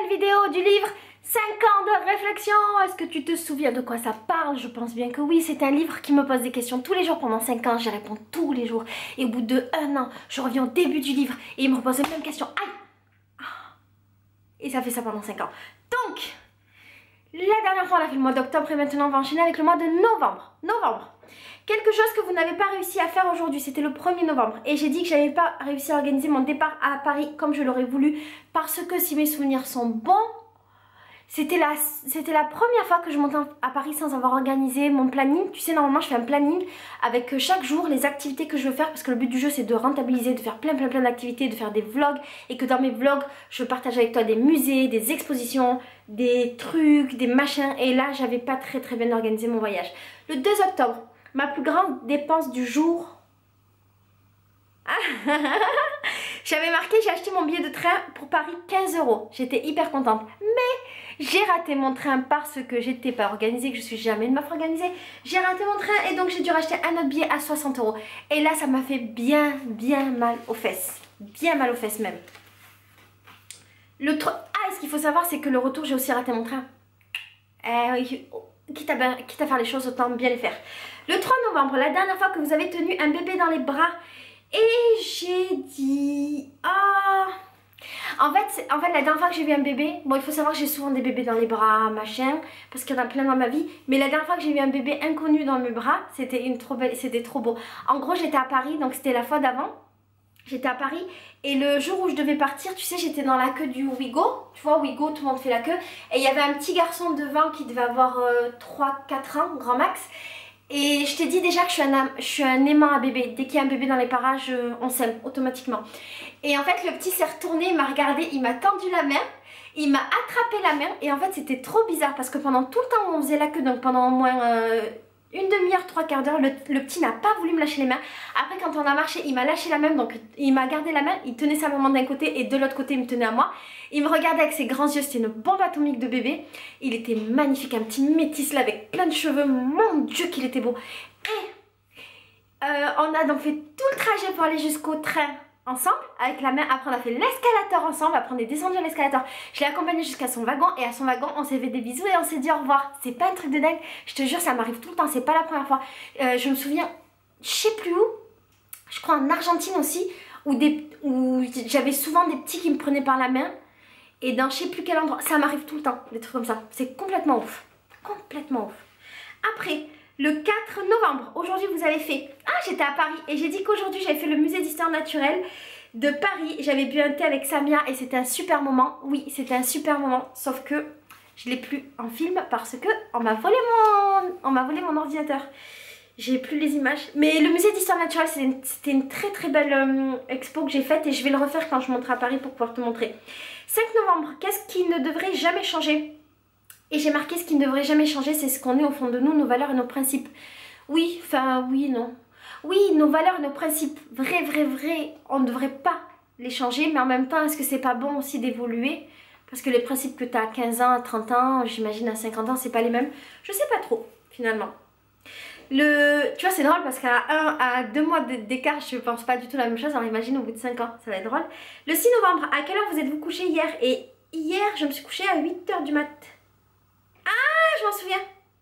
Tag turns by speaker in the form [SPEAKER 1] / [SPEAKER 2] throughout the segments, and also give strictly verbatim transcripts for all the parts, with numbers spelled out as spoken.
[SPEAKER 1] nouvelle vidéo du livre cinq ans de réflexion. Est-ce que tu te souviens de quoi ça parle? Je pense bien que oui. C'est un livre qui me pose des questions tous les jours pendant cinq ans. J'y réponds tous les jours. Et au bout de un an, je reviens au début du livre et il me repose les mêmes questions. Aïe! Et ça fait ça pendant cinq ans. Donc, la dernière fois on a fait le mois d'octobre et maintenant on va enchaîner avec le mois de novembre. Novembre. Quelque chose que vous n'avez pas réussi à faire aujourd'hui, c'était le premier novembre. Et j'ai dit que je n'avais pas réussi à organiser mon départ à Paris comme je l'aurais voulu. Parce que si mes souvenirs sont bons, c'était la, c'était la première fois que je montais à Paris sans avoir organisé mon planning. Tu sais, normalement je fais un planning avec chaque jour les activités que je veux faire. Parce que le but du jeu c'est de rentabiliser, de faire plein plein plein d'activités, de faire des vlogs. Et que dans mes vlogs, je partage avec toi des musées, des expositions, des trucs, des machins. Et là, j'avais pas très très bien organisé mon voyage. Le deux octobre. Ma plus grande dépense du jour. Ah, j'avais marqué, j'ai acheté mon billet de train pour Paris quinze euros. J'étais hyper contente. Mais j'ai raté mon train parce que j'étais pas organisée, que je suis jamais une meuf organisée. J'ai raté mon train et donc j'ai dû racheter un autre billet à soixante euros. Et là, ça m'a fait bien, bien mal aux fesses. Bien mal aux fesses même. Le Ah, et ce qu'il faut savoir, c'est que le retour, j'ai aussi raté mon train. Euh, quitte, à, quitte à faire les choses, autant bien les faire. Le trois novembre, la dernière fois que vous avez tenu un bébé dans les bras et j'ai dit... Ah... En fait, en fait, la dernière fois que j'ai vu un bébé, bon il faut savoir que j'ai souvent des bébés dans les bras, machin, parce qu'il y en a plein dans ma vie. Mais la dernière fois que j'ai vu un bébé inconnu dans mes bras, c'était une trop belle, c'était trop beau. En gros, j'étais à Paris, donc c'était la fois d'avant. J'étais à Paris et le jour où je devais partir, tu sais, j'étais dans la queue du Ouigo. Tu vois, Ouigo, tout le monde fait la queue. Et il y avait un petit garçon devant qui devait avoir euh, trois quatre ans, grand max. Et je t'ai dit déjà que je suis, un, je suis un aimant à bébé. Dès qu'il y a un bébé dans les parages, on s'aime automatiquement. Et en fait, le petit s'est retourné, il m'a regardé, il m'a tendu la main. Il m'a attrapé la main. Et en fait, c'était trop bizarre parce que pendant tout le temps où on faisait la queue, donc pendant au moins euh, une demi-heure, trois quarts d'heure, le, le petit n'a pas voulu me lâcher les mains. Après, quand on a marché, il m'a lâché la main. Donc, il m'a gardé la main. Il tenait sa maman d'un côté et de l'autre côté, il me tenait à moi. Il me regardait avec ses grands yeux, c'était une bombe atomique de bébé. Il était magnifique, un petit métis là avec plein de cheveux. Mon Dieu qu'il était beau. Et euh, on a donc fait tout le trajet pour aller jusqu'au train ensemble avec la main. Après on a fait l'escalator ensemble. Après on est descendu à l'escalator. Je l'ai accompagné jusqu'à son wagon. Et à son wagon on s'est fait des bisous et on s'est dit au revoir. C'est pas un truc de dingue. Je te jure ça m'arrive tout le temps. C'est pas la première fois. euh, Je me souviens, je sais plus où. Je crois en Argentine aussi. Où, des, où j'avais souvent des petits qui me prenaient par la main. Et dans je sais plus quel endroit, ça m'arrive tout le temps, des trucs comme ça. C'est complètement ouf. Complètement ouf. Après, le quatre novembre, aujourd'hui vous avez fait... Ah, j'étais à Paris et j'ai dit qu'aujourd'hui j'avais fait le musée d'histoire naturelle de Paris. J'avais bu un thé avec Samia et c'était un super moment. Oui, c'était un super moment, sauf que je l'ai plus en film parce que on m'a volé mon... on m'a volé mon ordinateur. J'ai plus les images. Mais le musée d'histoire naturelle, c'était une, une très très belle euh, expo que j'ai faite et je vais le refaire quand je monterai à Paris pour pouvoir te montrer. cinq novembre, qu'est-ce qui ne devrait jamais changer? Et j'ai marqué ce qui ne devrait jamais changer, c'est ce qu'on est au fond de nous, nos valeurs et nos principes. Oui, enfin oui, non. Oui, nos valeurs et nos principes, vrai, vrai, vrai, on ne devrait pas les changer. Mais en même temps, est-ce que c'est pas bon aussi d'évoluer? Parce que les principes que tu as à quinze ans, à trente ans, j'imagine à cinquante ans, c'est pas les mêmes. Je sais pas trop, finalement. Le, tu vois c'est drôle parce qu'à un à deux mois d'écart je pense pas du tout la même chose. Alors imagine au bout de cinq ans, ça va être drôle. Le six novembre, à quelle heure vous êtes-vous couché hier? Et hier je me suis couchée à huit heures du mat. Ah, je m'en souviens.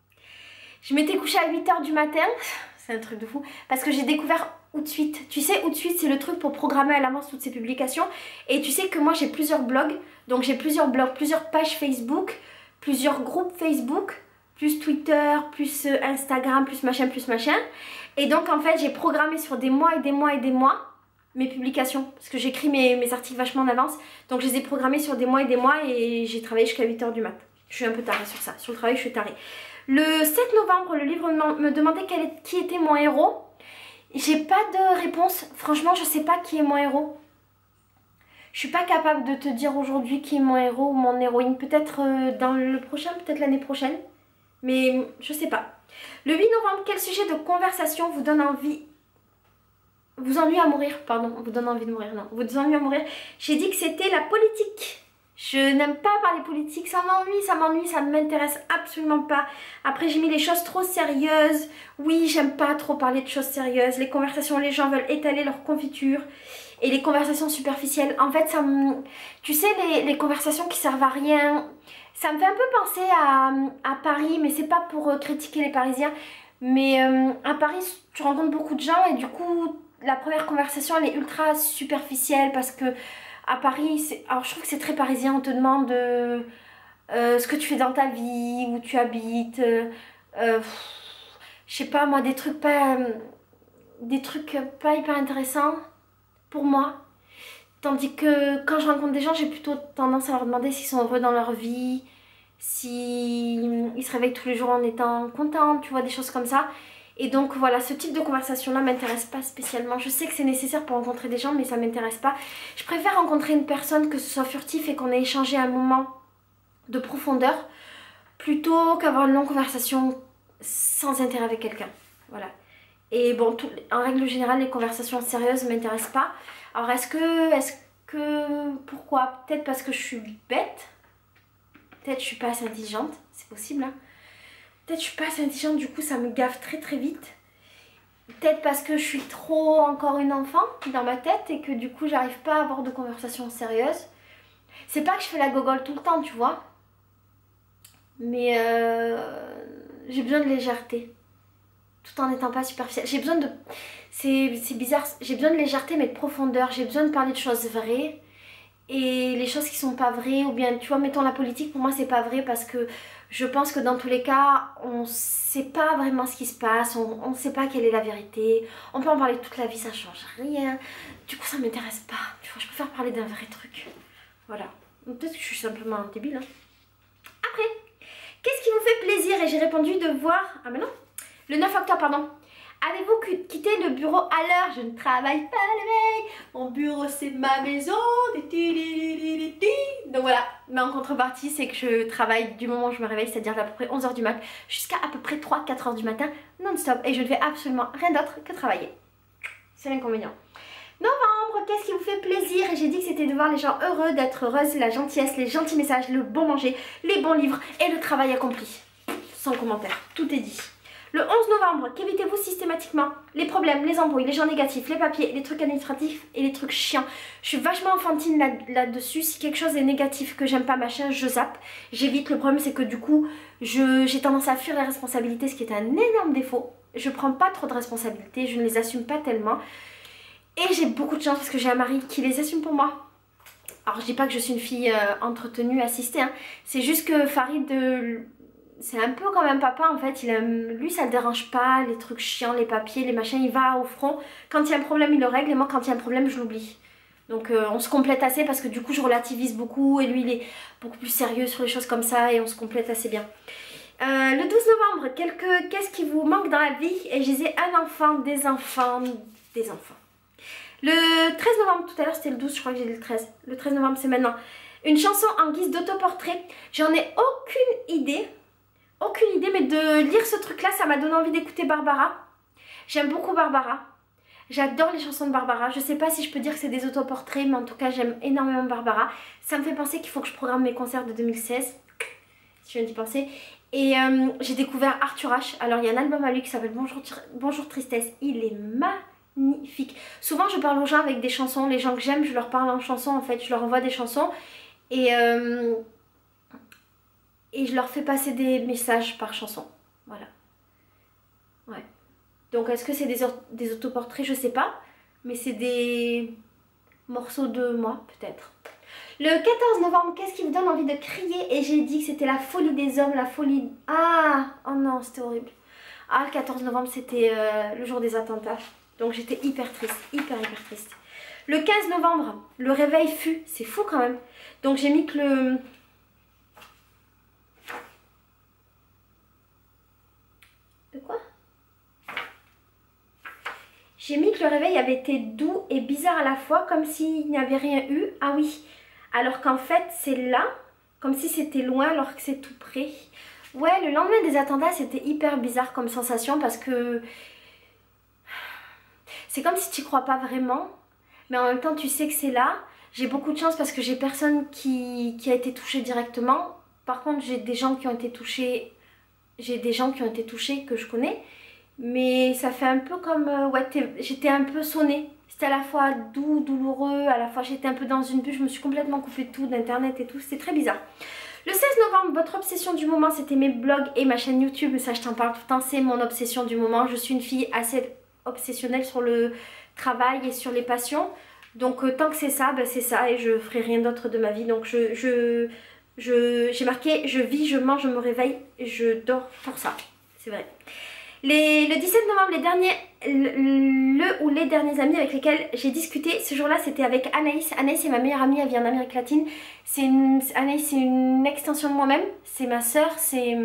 [SPEAKER 1] Je m'étais couchée à huit heures du matin. C'est un truc de fou. Parce que j'ai découvert Outsuite. Tu sais, Outsuite c'est le truc pour programmer à l'avance toutes ces publications. Et tu sais que moi j'ai plusieurs blogs. Donc j'ai plusieurs blogs, plusieurs pages Facebook, plusieurs groupes Facebook, plus Twitter, plus Instagram, plus machin, plus machin. Et donc en fait j'ai programmé sur des mois et des mois et des mois mes publications. Parce que j'écris mes, mes articles vachement en avance. Donc je les ai programmés sur des mois et des mois et j'ai travaillé jusqu'à huit heures du mat. Je suis un peu tarée sur ça. Sur le travail je suis tarée. Le sept novembre, le livre me demandait quel est, qui était mon héros. J'ai pas de réponse. Franchement je sais pas qui est mon héros. Je suis pas capable de te dire aujourd'hui qui est mon héros ou mon héroïne. Peut-être euh, dans le prochain, peut-être l'année prochaine. Mais je sais pas. Le huit novembre, quel sujet de conversation vous donne envie... Vous ennuie à mourir, pardon, vous donne envie de mourir, non. Vous ennuie à mourir. J'ai dit que c'était la politique. Je n'aime pas parler politique, ça m'ennuie, ça m'ennuie, ça ne m'intéresse absolument pas. Après j'ai mis les choses trop sérieuses. Oui, j'aime pas trop parler de choses sérieuses. Les conversations, les gens veulent étaler leur confiture. Et les conversations superficielles, en fait, ça me... tu sais, les, les conversations qui servent à rien, ça me fait un peu penser à, à Paris, mais c'est pas pour euh, critiquer les Parisiens. Mais euh, à Paris, tu rencontres beaucoup de gens et du coup, la première conversation, elle est ultra superficielle parce que à Paris, c'est... alors je trouve que c'est très parisien, on te demande euh, euh, ce que tu fais dans ta vie, où tu habites, euh, euh, je sais pas moi, des trucs pas, euh, des trucs pas hyper intéressants pour moi. Tandis que quand je rencontre des gens, j'ai plutôt tendance à leur demander s'ils sont heureux dans leur vie, s'ils se réveillent tous les jours en étant contents, tu vois, des choses comme ça. Et donc voilà, ce type de conversation-là m'intéresse pas spécialement. Je sais que c'est nécessaire pour rencontrer des gens, mais ça m'intéresse pas. Je préfère rencontrer une personne, que ce soit furtif et qu'on ait échangé un moment de profondeur, plutôt qu'avoir une longue conversation sans intérêt avec quelqu'un. Voilà. Et bon, tout, en règle générale, les conversations sérieuses ne m'intéressent pas. Alors est-ce que, est-ce que, pourquoi? Peut-être parce que je suis bête. Peut-être je suis pas assez intelligente, c'est possible, hein. Peut-être je suis pas assez intelligente, du coup ça me gaffe très très vite. Peut-être parce que je suis trop encore une enfant dans ma tête et que du coup j'arrive pas à avoir de conversation sérieuse. C'est pas que je fais la gogole tout le temps, tu vois. Mais euh, j'ai besoin de légèreté. Tout en n'étant pas superficielle. J'ai besoin de... C'est bizarre, j'ai besoin de légèreté mais de profondeur. J'ai besoin de parler de choses vraies. Et les choses qui sont pas vraies, ou bien tu vois, mettons la politique, pour moi c'est pas vrai parce que je pense que dans tous les cas on sait pas vraiment ce qui se passe, on, on sait pas quelle est la vérité, on peut en parler toute la vie, ça change rien, du coup ça m'intéresse pas, tu vois, je préfère parler d'un vrai truc, voilà. Peut-être que je suis simplement débile, hein. Après, qu'est-ce qui vous fait plaisir? Et j'ai répondu de voir, ah mais non, le neuf octobre pardon. Avez-vous quitté le bureau à l'heure? Je ne travaille pas la veille. Mon bureau c'est ma maison. Donc voilà. Mais en contrepartie, c'est que je travaille du moment où je me réveille, c'est-à-dire à peu près onze heures du mat, jusqu'à à peu près trois quatre heures du matin, non-stop. Et je ne fais absolument rien d'autre que travailler. C'est l'inconvénient. Novembre, qu'est-ce qui vous fait plaisir? Et j'ai dit que c'était de voir les gens heureux, d'être heureuse, la gentillesse, les gentils messages, le bon manger, les bons livres et le travail accompli. Sans commentaire, tout est dit. Le onze novembre, qu'évitez-vous systématiquement? Les problèmes, les embrouilles, les gens négatifs, les papiers, les trucs administratifs et les trucs chiants. Je suis vachement enfantine là-dessus. Là si quelque chose est négatif, que j'aime pas, machin, je zappe. J'évite. Le problème, c'est que du coup, j'ai tendance à fuir les responsabilités, ce qui est un énorme défaut. Je prends pas trop de responsabilités, je ne les assume pas tellement. Et j'ai beaucoup de chance parce que j'ai un mari qui les assume pour moi. Alors, je dis pas que je suis une fille euh, entretenue, assistée, hein. C'est juste que Farid... Euh, c'est un peu comme un papa en fait, il aime, lui ça le dérange pas, les trucs chiants, les papiers, les machins, il va au front. Quand il y a un problème il le règle et moi quand il y a un problème je l'oublie. Donc euh, on se complète assez parce que du coup je relativise beaucoup et lui il est beaucoup plus sérieux sur les choses comme ça et on se complète assez bien. Euh, le douze novembre, qu'est-ce qui vous manque dans la vie? Et je disais un enfant, des enfants, des enfants. Le treize novembre, tout à l'heure c'était le douze, je crois que j'ai dit le treize. Le treize novembre c'est maintenant. Une chanson en guise d'autoportrait, j'en ai aucune idée. Aucune idée, mais de lire ce truc là ça m'a donné envie d'écouter Barbara. J'aime beaucoup Barbara, j'adore les chansons de Barbara. Je sais pas si je peux dire que c'est des autoportraits, mais en tout cas j'aime énormément Barbara. Ça me fait penser qu'il faut que je programme mes concerts de deux mille seize, si je viens d'y penser. Et euh, j'ai découvert Arthur H. Alors il y a un album à lui qui s'appelle Bonjour, Bonjour Tristesse, il est magnifique. Souvent je parle aux gens avec des chansons, les gens que j'aime je leur parle en chanson en fait, je leur envoie des chansons et... Euh, Et je leur fais passer des messages par chanson. Voilà. Ouais. Donc est-ce que c'est des, des autoportraits? Je sais pas. Mais c'est des morceaux de moi, peut-être. Le quatorze novembre, qu'est-ce qui vous donne envie de crier? Et j'ai dit que c'était la folie des hommes, la folie... Ah! Oh non, c'était horrible. Ah, le quatorze novembre, c'était euh, le jour des attentats. Donc j'étais hyper triste, hyper hyper triste. Le quinze novembre, le réveil fut... C'est fou quand même. Donc j'ai mis que le... De quoi? J'ai mis que le réveil avait été doux et bizarre à la fois, comme s'il n'y avait rien eu. Ah oui, alors qu'en fait c'est là, comme si c'était loin alors que c'est tout près. Ouais, le lendemain des attentats c'était hyper bizarre comme sensation parce que c'est comme si tu n'y crois pas vraiment, mais en même temps tu sais que c'est là. J'ai beaucoup de chance parce que j'ai personne qui, qui a été touché directement. Par contre j'ai des gens qui ont été touchés. J'ai des gens qui ont été touchés que je connais, mais ça fait un peu comme... Euh, ouais, j'étais un peu sonnée. C'était à la fois doux, douloureux, à la fois j'étais un peu dans une bulle, je me suis complètement coupée de tout, d'internet et tout, c'était très bizarre. Le seize novembre, votre obsession du moment, c'était mes blogs et ma chaîne YouTube, ça je t'en parle tout le temps, c'est mon obsession du moment. Je suis une fille assez obsessionnelle sur le travail et sur les passions, donc euh, tant que c'est ça, ben, c'est ça et je ferai rien d'autre de ma vie. Donc je, je, je, j'ai marqué, je vis, je mange, je me réveille, je dors pour ça, c'est vrai. Les, le dix-sept novembre, les derniers, le, le ou les derniers amis avec lesquels j'ai discuté, ce jour-là c'était avec Anaïs. Anaïs est ma meilleure amie, elle vient d'Amérique latine. Une, Anaïs c'est une extension de moi-même, c'est ma soeur, c'est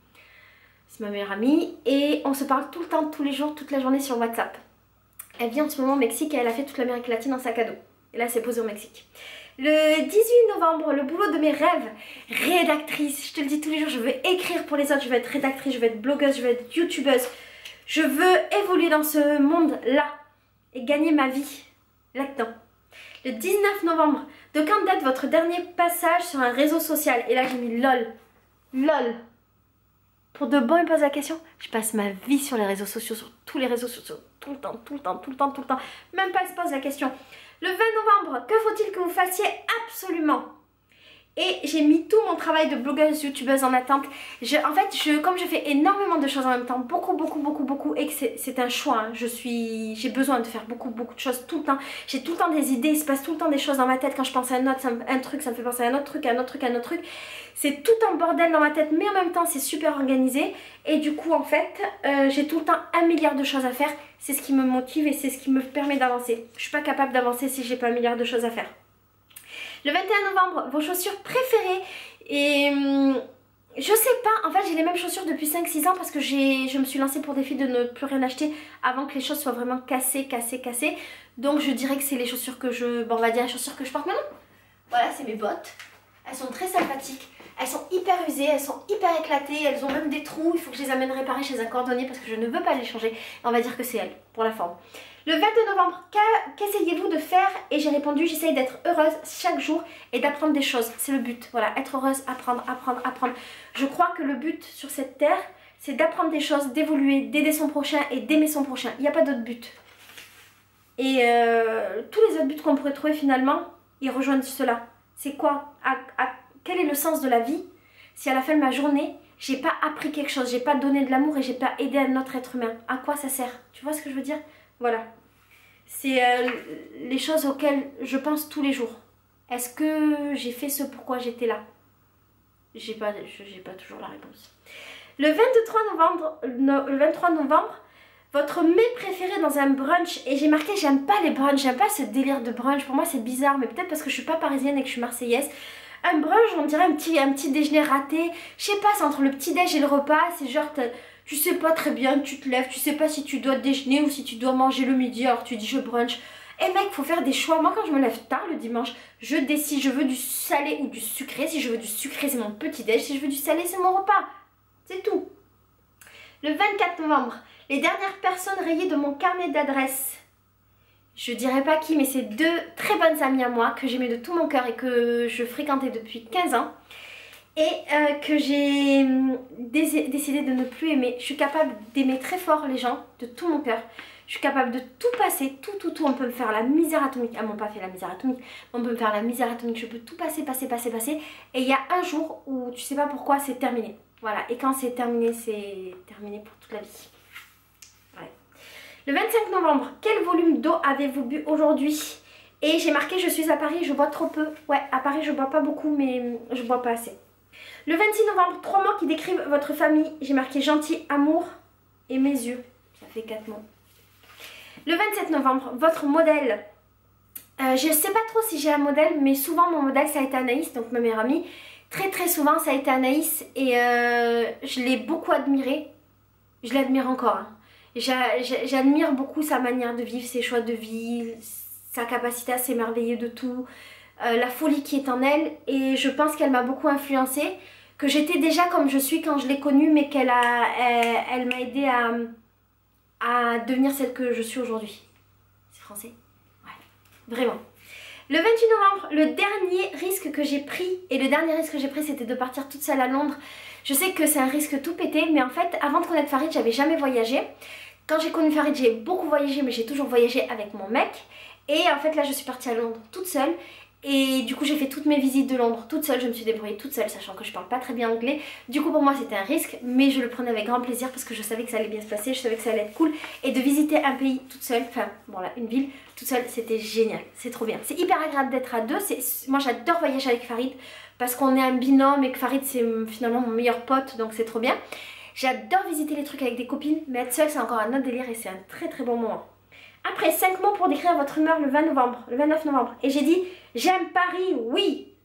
[SPEAKER 1] ma meilleure amie. Et on se parle tout le temps, tous les jours, toute la journée sur WhatsApp. Elle vit en ce moment au Mexique et elle a fait toute l'Amérique latine en sac à dos. Et là elle s'est posée au Mexique. Le dix-huit novembre, le boulot de mes rêves, rédactrice, je te le dis tous les jours, je veux écrire pour les autres, je veux être rédactrice, je veux être blogueuse, je veux être youtubeuse. Je veux évoluer dans ce monde-là et gagner ma vie là-dedans. Le dix-neuf novembre, de quand date votre dernier passage sur un réseau social? Et là j'ai mis lol, lol. Pour de bon, il me pose la question. Je passe ma vie sur les réseaux sociaux, sur tous les réseaux sociaux, tout le temps, tout le temps, tout le temps, tout le temps. Même pas, il se pose la question. Le vingt novembre, que faut-il que vous fassiez absolument? Et j'ai mis tout mon travail de blogueuse, youtubeuse en attente. Je, en fait, je, comme je fais énormément de choses en même temps, beaucoup, beaucoup, beaucoup, beaucoup, et que c'est un choix, hein, je suis, j'ai besoin de faire beaucoup, beaucoup de choses tout le temps. J'ai tout le temps des idées, il se passe tout le temps des choses dans ma tête. Quand je pense à un, autre, ça me, un truc, ça me fait penser à un autre truc, à un autre truc, à un autre truc. C'est tout un bordel dans ma tête, mais en même temps, c'est super organisé. Et du coup, en fait, euh, j'ai tout le temps un milliard de choses à faire. C'est ce qui me motive et c'est ce qui me permet d'avancer. Je suis pas capable d'avancer si j'ai pas un milliard de choses à faire. Le vingt et un novembre, vos chaussures préférées. Et hum, je sais pas, en fait j'ai les mêmes chaussures depuis cinq six ans parce que je me suis lancée pour défi de ne plus rien acheter avant que les choses soient vraiment cassées, cassées, cassées. Donc je dirais que c'est les chaussures que je, bon on va dire les chaussures que je porte maintenant. Voilà, c'est mes bottes. Elles sont très sympathiques. Elles sont hyper usées, elles sont hyper éclatées, elles ont même des trous. Il faut que je les amène réparer chez un cordonnier parce que je ne veux pas les changer. On va dire que c'est elles, pour la forme. Le vingt-deux novembre, qu'essayez-vous de faire? Et j'ai répondu, j'essaye d'être heureuse chaque jour et d'apprendre des choses. C'est le but, voilà, être heureuse, apprendre, apprendre, apprendre. Je crois que le but sur cette terre, c'est d'apprendre des choses, d'évoluer, d'aider son prochain et d'aimer son prochain. Il n'y a pas d'autre but. Et euh, tous les autres buts qu'on pourrait trouver finalement, ils rejoignent cela. C'est quoi? à, à, Quel est le sens de la vie si à la fin de ma journée, j'ai pas appris quelque chose, j'ai pas donné de l'amour et j'ai pas aidé un autre être humain? À quoi ça sert? Tu vois ce que je veux dire? Voilà. C'est euh, les choses auxquelles je pense tous les jours. Est-ce que j'ai fait ce pourquoi j'étais là? J'ai pas, j'ai pas toujours la réponse. Le vingt-trois novembre, no, le vingt-trois novembre, votre mets préféré dans un brunch. Et j'ai marqué, j'aime pas les brunchs, j'aime pas ce délire de brunch. Pour moi c'est bizarre, mais peut-être parce que je suis pas parisienne et que je suis marseillaise. Un brunch, on dirait un petit, un petit déjeuner raté. Je sais pas, c'est entre le petit déj et le repas. C'est genre, tu sais pas très bien, tu te lèves, tu sais pas si tu dois déjeuner ou si tu dois manger le midi, alors tu dis je brunch. Et mec, faut faire des choix. Moi quand je me lève tard le dimanche, je décide, je veux du salé ou du sucré. Si je veux du sucré, c'est mon petit déj. Si je veux du salé, c'est mon repas. C'est tout. Le vingt-quatre novembre, les dernières personnes rayées de mon carnet d'adresses. Je dirais pas qui, mais c'est deux très bonnes amies à moi que j'aimais de tout mon cœur et que je fréquentais depuis quinze ans. Et euh, que j'ai décidé de ne plus aimer. Je suis capable d'aimer très fort les gens, de tout mon cœur. Je suis capable de tout passer, tout, tout, tout. On peut me faire la misère atomique. Ah, m'ont pas fait la misère atomique. On peut me faire la misère atomique. Je peux tout passer, passer, passer, passer. Et il y a un jour où tu sais pas pourquoi, c'est terminé. Voilà. Et quand c'est terminé, c'est terminé pour toute la vie. Ouais. Le vingt-cinq novembre, quel volume d'eau avez-vous bu aujourd'hui? Et j'ai marqué, je suis à Paris, je bois trop peu. Ouais, à Paris, je bois pas beaucoup, mais je bois pas assez. Le vingt-six novembre, trois mots qui décrivent votre famille. J'ai marqué gentil, amour et mes yeux. Ça fait quatre mots. Le vingt-sept novembre, votre modèle. Euh, je ne sais pas trop si j'ai un modèle, mais souvent mon modèle ça a été Anaïs, donc ma meilleure amie. Très très souvent ça a été Anaïs et euh, je l'ai beaucoup admirée. Je l'admire encore. Hein. J'admire beaucoup sa manière de vivre, ses choix de vie, sa capacité à s'émerveiller de tout. Euh, la folie qui est en elle, et je pense qu'elle m'a beaucoup influencée, que j'étais déjà comme je suis quand je l'ai connue, mais qu'elle a, elle, elle m'a aidée à, à devenir celle que je suis aujourd'hui. C'est français? Ouais, vraiment. Le vingt-huit novembre, le dernier risque que j'ai pris, et le dernier risque que j'ai pris c'était de partir toute seule à Londres. Je sais que c'est un risque tout pété, mais en fait avant de connaître Farid j'avais jamais voyagé. Quand j'ai connu Farid, j'ai beaucoup voyagé, mais j'ai toujours voyagé avec mon mec. Et en fait là je suis partie à Londres toute seule. Et du coup j'ai fait toutes mes visites de Londres toute seule, je me suis débrouillée toute seule, sachant que je parle pas très bien anglais. Du coup pour moi c'était un risque, mais je le prenais avec grand plaisir parce que je savais que ça allait bien se passer, je savais que ça allait être cool. Et de visiter un pays toute seule, enfin bon là une ville toute seule, c'était génial, c'est trop bien. C'est hyper agréable d'être à deux, moi j'adore voyager avec Farid parce qu'on est un binôme et que Farid c'est finalement mon meilleur pote, donc c'est trop bien. J'adore visiter les trucs avec des copines, mais être seule c'est encore un autre délire et c'est un très très bon moment. Après cinq mots pour décrire votre humeur le vingt novembre, le vingt-neuf novembre. Et j'ai dit, j'aime Paris, oui.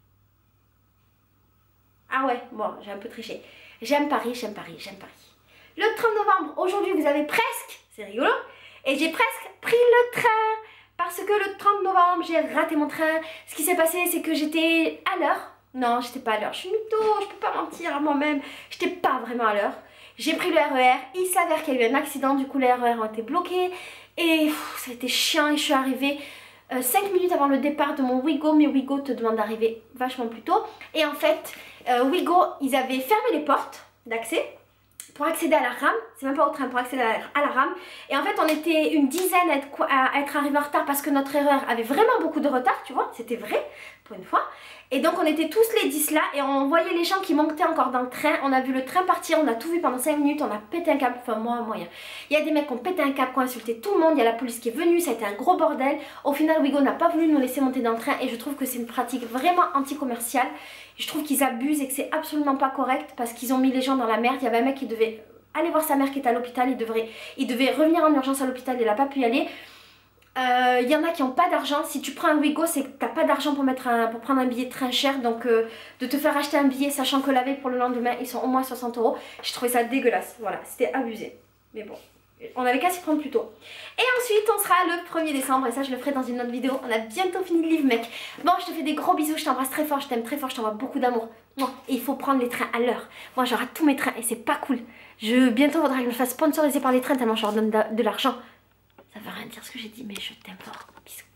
[SPEAKER 1] Ah ouais, bon, j'ai un peu triché. J'aime Paris, j'aime Paris, j'aime Paris. Le trente novembre, aujourd'hui vous avez presque, c'est rigolo, et j'ai presque pris le train. Parce que le trente novembre, j'ai raté mon train. Ce qui s'est passé, c'est que j'étais à l'heure. Non, j'étais pas à l'heure, je suis mytho, je peux pas mentir à moi-même. J'étais pas vraiment à l'heure. J'ai pris le R E R, il s'avère qu'il y a eu un accident, du coup les R E R ont été bloqués. Et pff, ça a été chiant et je suis arrivée euh, cinq minutes avant le départ de mon Ouigo, mais Ouigo te demande d'arriver vachement plus tôt. Et en fait, euh, Ouigo, ils avaient fermé les portes d'accès pour accéder à la rame, c'est même pas au train, pour accéder à la, à la rame. Et en fait, on était une dizaine à être, à être arrivés en retard parce que notre R E R avait vraiment beaucoup de retard, tu vois, c'était vrai, pour une fois. Et donc on était tous les dix là et on voyait les gens qui montaient encore dans le train. On a vu le train partir, on a tout vu pendant cinq minutes, on a pété un câble, enfin moi, moyen. Il y a des mecs qui ont pété un câble, qui ont insulté tout le monde, il y a la police qui est venue, ça a été un gros bordel. Au final, Ouigo n'a pas voulu nous laisser monter dans le train et je trouve que c'est une pratique vraiment anti-commerciale. Je trouve qu'ils abusent et que c'est absolument pas correct parce qu'ils ont mis les gens dans la merde. Il y avait un mec qui devait aller voir sa mère qui était à l'hôpital, il devait, il devait revenir en urgence à l'hôpital, il n'a pas pu y aller. Il euh, y en a qui n'ont pas d'argent. Si tu prends un Ouigo, c'est que tu n'as pas d'argent pour, mettre un, pour prendre un billet de train cher. Donc euh, de te faire acheter un billet sachant que la veille pour le lendemain ils sont au moins soixante euros. J'ai trouvé ça dégueulasse. Voilà, c'était abusé. Mais bon, on avait qu'à s'y prendre plus tôt. Et ensuite on sera le premier décembre. Et ça je le ferai dans une autre vidéo. On a bientôt fini le livre mec. Bon, je te fais des gros bisous, je t'embrasse très fort, je t'aime très fort, je t'envoie beaucoup d'amour. Et il faut prendre les trains à l'heure. Moi j'aurai tous mes trains et c'est pas cool. Je, bientôt il faudra que je me fasse sponsoriser par les trains tellement je leur donne de, de l'argent. Ça veut rien dire ce que j'ai dit, mais je t'aime fort. Bisous.